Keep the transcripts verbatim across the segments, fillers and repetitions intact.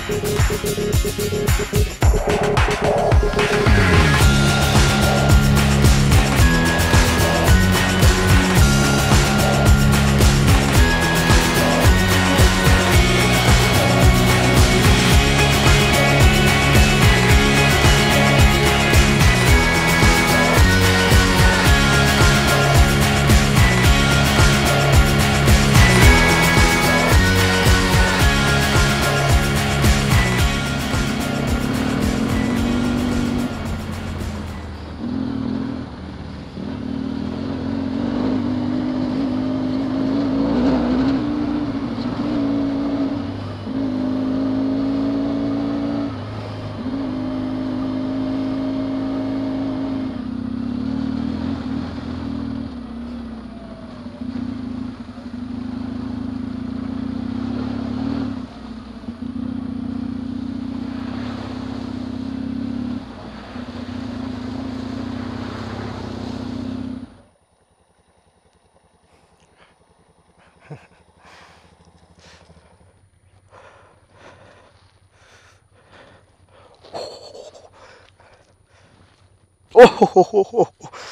Oh oh oh oh oh.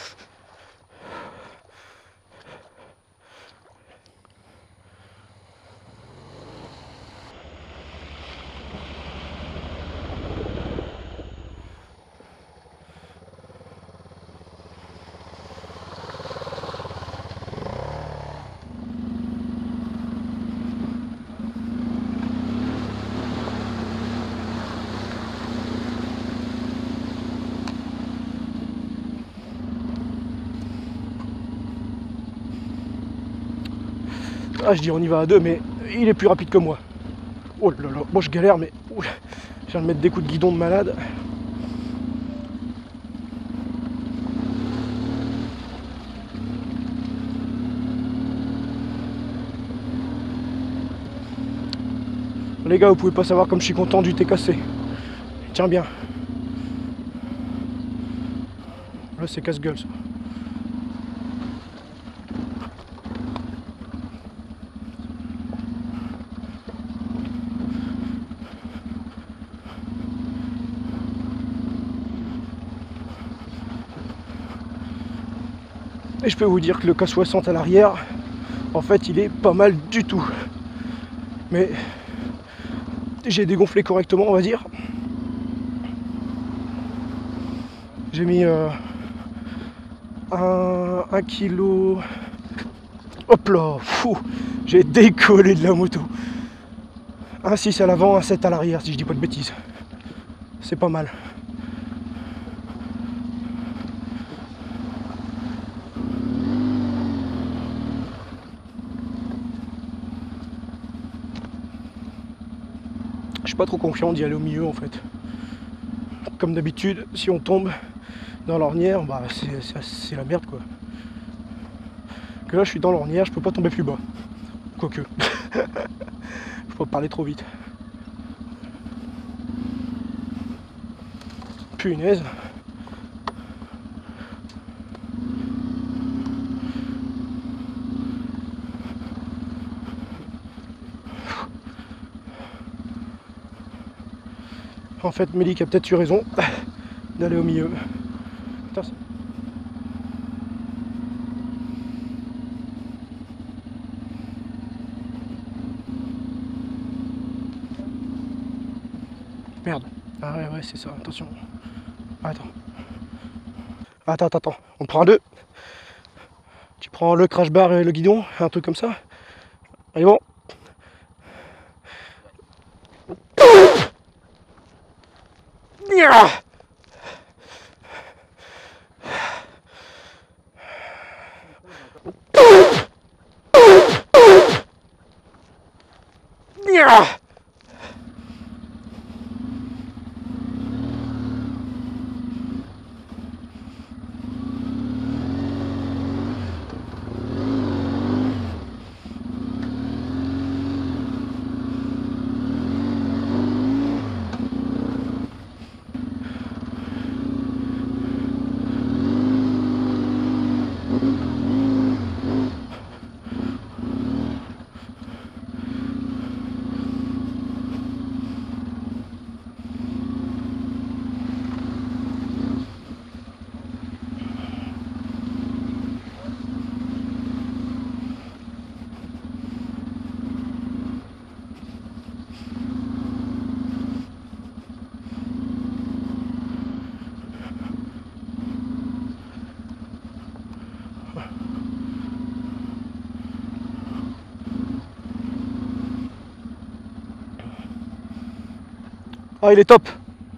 Ah, je dis on y va à deux, mais il est plus rapide que moi. Oh là là, moi je galère, mais ouh, je viens de mettre des coups de guidon de malade. Les gars, vous pouvez pas savoir comme je suis content du T K C. Tiens bien. Là c'est casse-gueule ça. Et je peux vous dire que le K soixante à l'arrière, en fait, il est pas mal du tout. Mais j'ai dégonflé correctement, on va dire. J'ai mis euh, un, un kilo. Hop là, fou, j'ai décollé de la moto. Un six à l'avant, un sept à l'arrière, si je dis pas de bêtises. C'est pas mal. Je suis pas trop confiant d'y aller au milieu en fait. Comme d'habitude, si on tombe dans l'ornière, bah c'est la merde quoi. Que là je suis dans l'ornière, je peux pas tomber plus bas. Quoique. Faut pas parler trop vite. Punaise. En fait, Mélic a peut-être eu raison d'aller au milieu. Putain, merde. Ah ouais, ouais, c'est ça, attention. Attends. Attends, attends, attends. On prend deux. Tu prends le crash bar et le guidon, un truc comme ça. Allez, bon. Ah, il est top.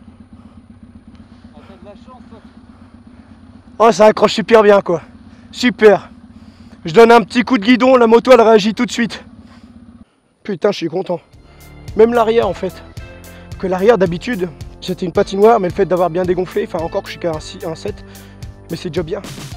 Ah, t'as de la chance, toi. Oh, ça accroche super bien, quoi. Super. Je donne un petit coup de guidon, la moto, elle réagit tout de suite. Putain, je suis content. Même l'arrière, en fait. Que l'arrière, d'habitude, c'était une patinoire, mais le fait d'avoir bien dégonflé, enfin encore que je suis qu'à un sept, mais c'est déjà bien.